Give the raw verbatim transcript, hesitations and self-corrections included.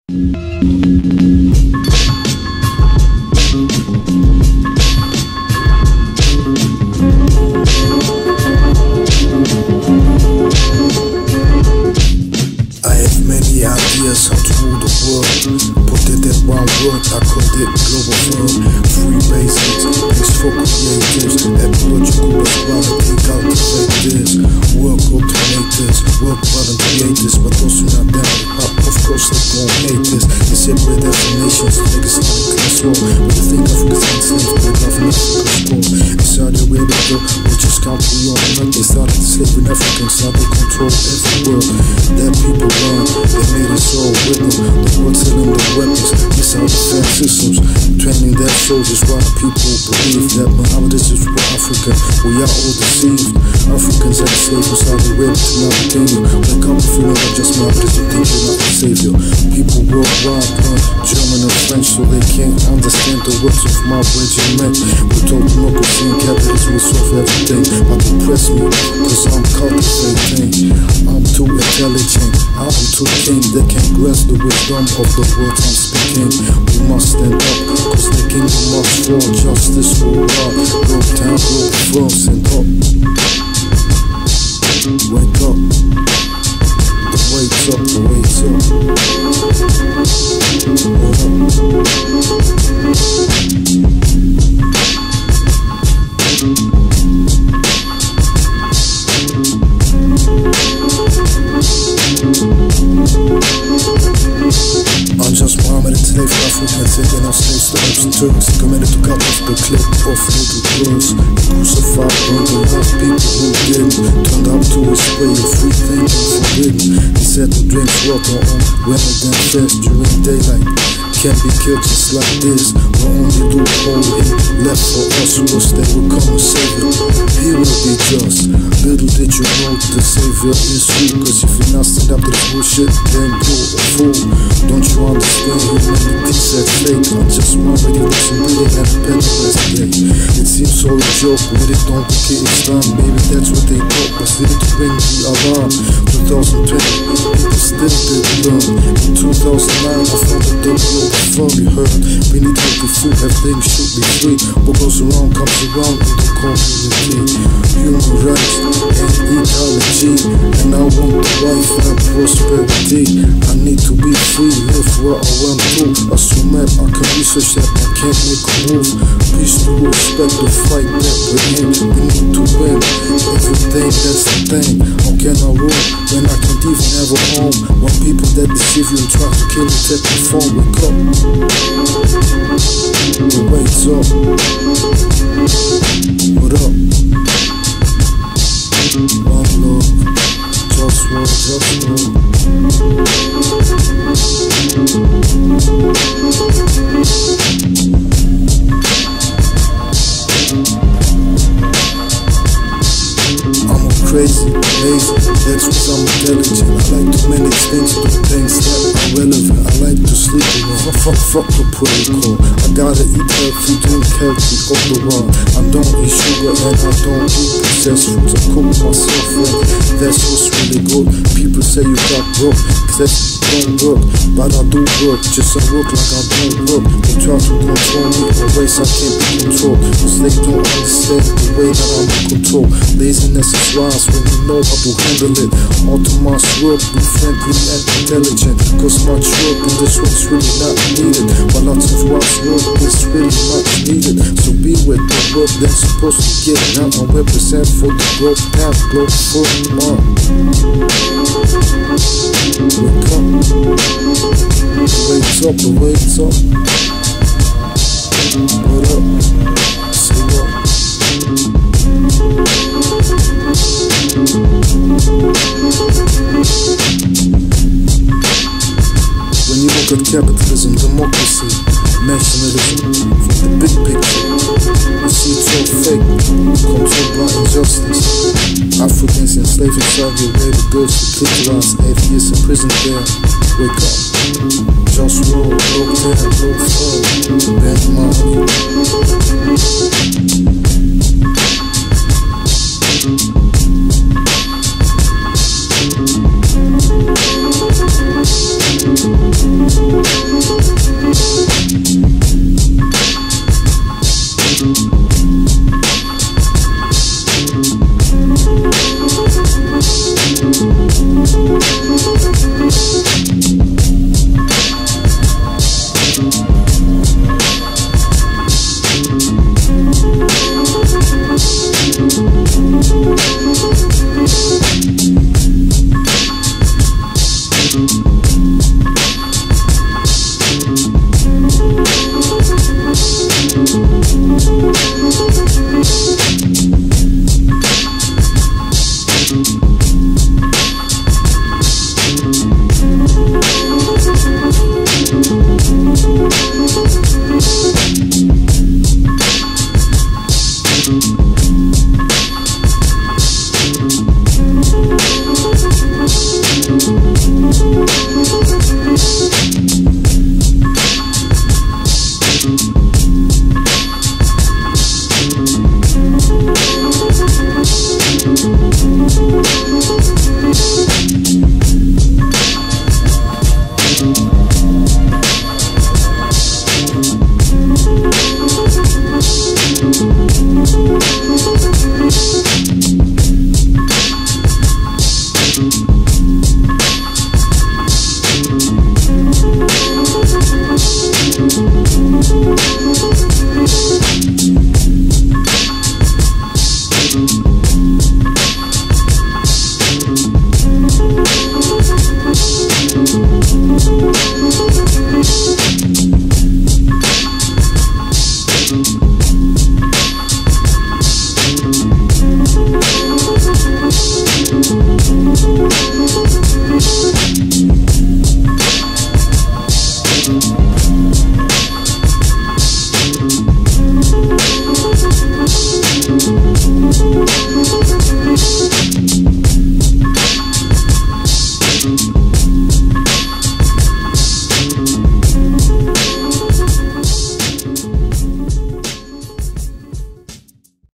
Ideas how to rule the world. Put it in one word, I called it global firm. Free basics, thanks for creators. Ecological equality, cultivate this. Work automators, work while create this. But also not down the pop, of course they gon' hate this. They separate definitions, niggas not in control. But they think Africa's enslaved, but nothing Africa's poor. Inside the way they go, we just count we on the They started enslaving Africans, now they control every world. That people learn, they made us all with them. The world selling the weapons, missile defense systems, training their soldiers while people believe that Mohammedists is for African. We are all deceived. Africans are slaves inside the web to Mauritania. Wake up if you know that just Mohammedists you think you're not the savior. People worldwide learn German and French so they can't understand the words of my regiment. We told democracy and capitalism will solve everything. But depress me, cause I'm cultivating. I'm too intelligent, I'm too king. They can't grasp the wisdom of the words I'm speaking. We must stand up, cause the kingdom must fall. Justice will rise, go down, go firm, stand up. Wake up, the wait's up, the wait's up. Unjust Mohammed enslaved Africans, taking our slaves to Arabs and Turks, committed to cut off the clip of little girls. Crucified, burned the last people who didn't. Turned up to his way of free thinking forbidden. He said to drink water on rather than fast during daylight. Can't be killed just like this. We're only loophole he left for us was that will come a savior. He will be just. Little did you know the savior is you. Cause if you're not stand up to this bullshit, then you're a fool. Don't you understand humanity said fake? I'm just Mohammed, he wasn't bleeding at the Pentecost day. It seems all a joke, when it don't get Islam. Maybe that's what they thought, but still to bring the alarm. two thousand twenty, people still didn't learn. In two thousand nine, I founded the GLOBALFIRM, you heard. We need healthy food, everything should be free. What goes around comes around in the community. Human rights and ecology, and I want the life and prosperity. I need to be free, live where I want to. Assume that I can research that I can't make a move. Peace to respect the fight that we're in. We need to win everything, that's the thing. How can I rule when I can't even have a home? When people that deceive you and try to kill you take the phone. Wake up, the wait's up. What up? One love, just one, just one. I'm a crazy, lazy, that's because I'm intelligent. I like too many things, do things that are relevant. I like to sleep alone, fuck, fuck, fuck the protocol. I gotta eat healthy, drink healthy, all the while. I don't eat sugar and I don't eat processed foods. I cook myself and that's what's really good. People say you got broke, cause that don't work. But I do work, just I work like I don't work. They try to control me in ways I can't be controlled. Cause they don't understand the way that I'm in control. Laziness is wise when you know how to handle it. Automatic work, be friendly and intelligent. Cause much work in this work's really not needed. But lots of wise work is really much needed. So be with the work that's supposed to get now. I represent for the growth path, Globalfirm. Wake up, the wait's up, the wait's up. What up? Say what? When you look at capitalism, democracy, nationalism, from the big picture, you see it's all fake, controlled by injustice. Africans enslaved in Saudi Arabia, girls were kidnapped, atheists in prison there. Wake up, JustWar A K A twenty thousand, bad money. We'll be right back. We'll be right back.